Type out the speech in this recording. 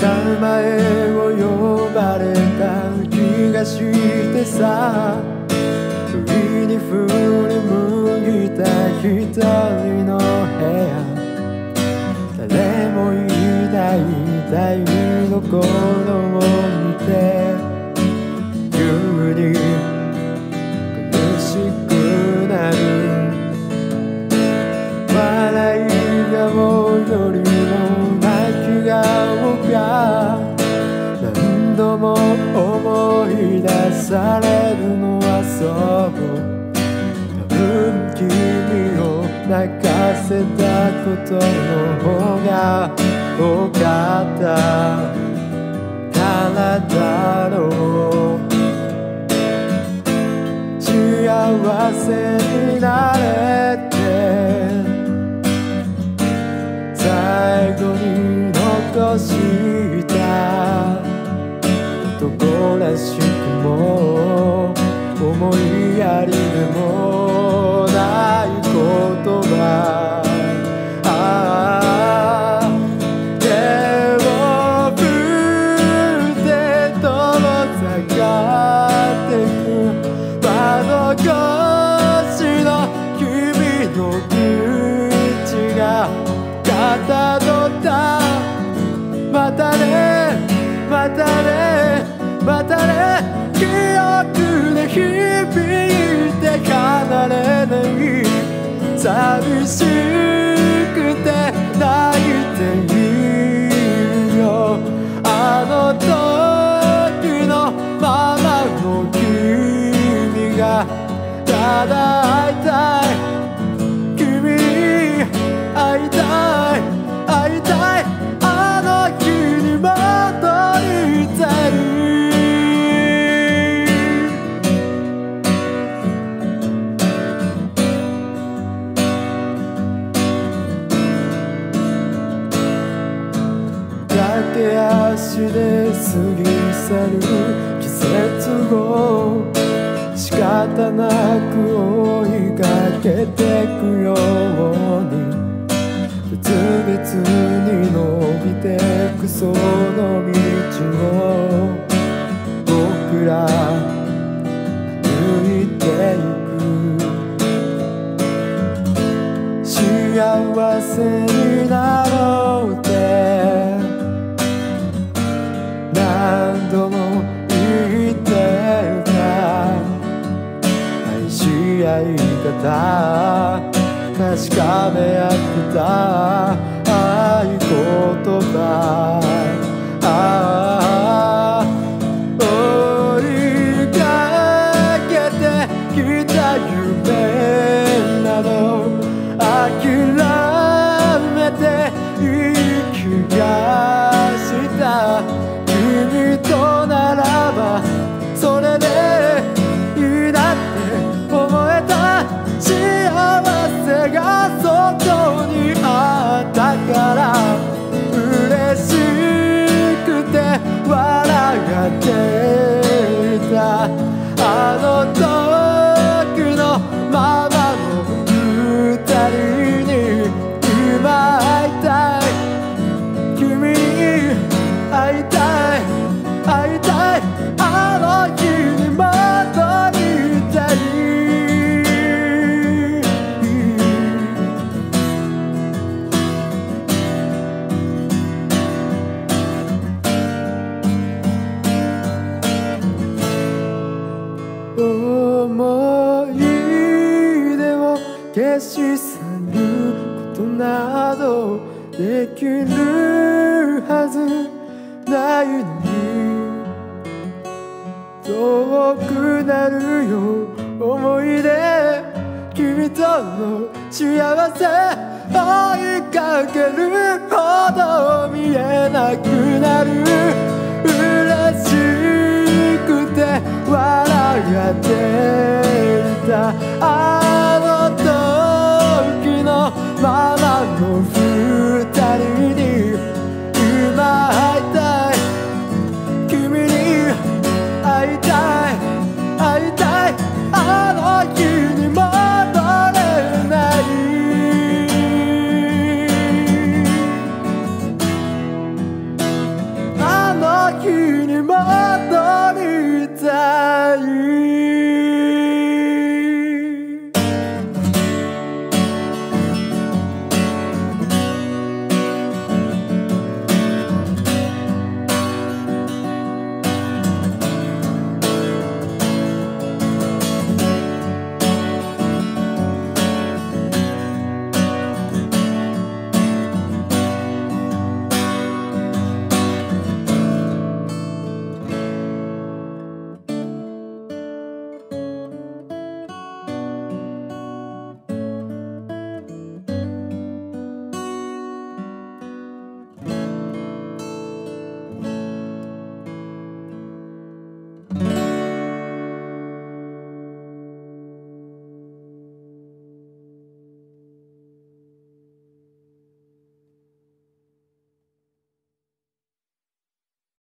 名前を呼ばれた気がしてさ、不意に振り向いた一人の部屋、誰もいない台所を見て急に苦しくなる。笑い顔よりも泣き顔が何度も思い出されるのはそう。多分君を泣かせたことの方が多かったからだろう。幸せになれて最後に残した男らしくも思いやりでもない言葉、手を振って遠ざかってく窓越しの君の口がかたどった。またねまたねまたね、記憶で響いて離れない。寂しくて泣いているよ。あの時のままの君がただ会いたい。君に会いたい会いたい。あの日に戻りたい。駆け足で過ぎ去る季節を仕方なく追いかけてくように、別々に伸びてくその道を僕ら歩いてゆく。幸せになろうって何度も言ってた。愛し合い方確かめ合ってた合言葉。追いかけてきた夢など諦めていい気がした。君とならばそれでいいなって思えた。幸せが外にあったから嬉しくて笑っていた。あの時のままの二人に今会いたい。君に会いたい会いたい。あの日に戻りたい。思い出を消し去ることなどできるはずないのに、遠くなるよ思い出。君との幸せ追いかけるほど見えなくなる。嬉しくて笑っていた。